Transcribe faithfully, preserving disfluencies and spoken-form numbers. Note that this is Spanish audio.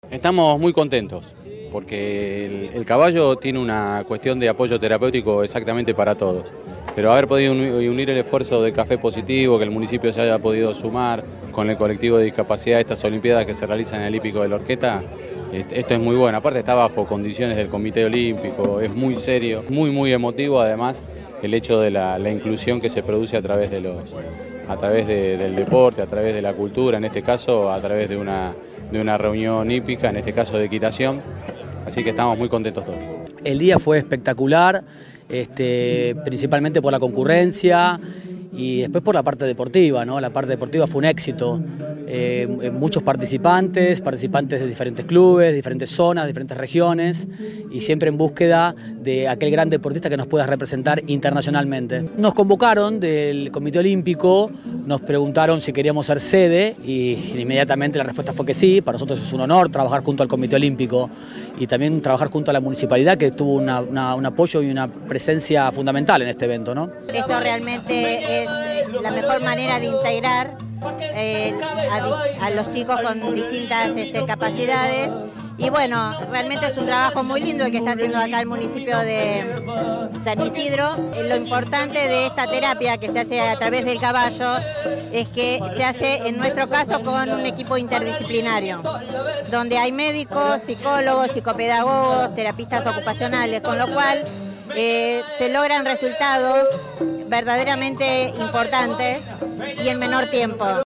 Estamos muy contentos porque el, el caballo tiene una cuestión de apoyo terapéutico exactamente para todos. Pero haber podido unir el esfuerzo de Café Positivo, que el municipio se haya podido sumar con el colectivo de discapacidad a estas Olimpiadas que se realizan en el hípico de la Horqueta, esto es muy bueno. Aparte está bajo condiciones del Comité Olímpico, es muy serio, muy muy emotivo además el hecho de la, la inclusión que se produce a través de los, a través de, del deporte, a través de la cultura, en este caso a través de una, de una reunión hípica, en este caso de equitación. Así que estamos muy contentos todos. El día fue espectacular, este, principalmente por la concurrencia y después por la parte deportiva, ¿no? La parte deportiva fue un éxito. Eh, muchos participantes, participantes de diferentes clubes, diferentes zonas, diferentes regiones y siempre en búsqueda de aquel gran deportista que nos pueda representar internacionalmente. Nos convocaron del Comité Olímpico, nos preguntaron si queríamos ser sede y inmediatamente la respuesta fue que sí. Para nosotros es un honor trabajar junto al Comité Olímpico y también trabajar junto a la municipalidad, que tuvo una, una, un apoyo y una presencia fundamental en este evento, ¿no? Esto realmente es la mejor manera de integrar eh, a, a los chicos con distintas este, capacidades. Y bueno, realmente es un trabajo muy lindo el que está haciendo acá el municipio de San Isidro. Lo importante de esta terapia que se hace a través del caballo es que se hace en nuestro caso con un equipo interdisciplinario, donde hay médicos, psicólogos, psicopedagogos, terapistas ocupacionales, con lo cual eh, se logran resultados verdaderamente importantes y en menor tiempo.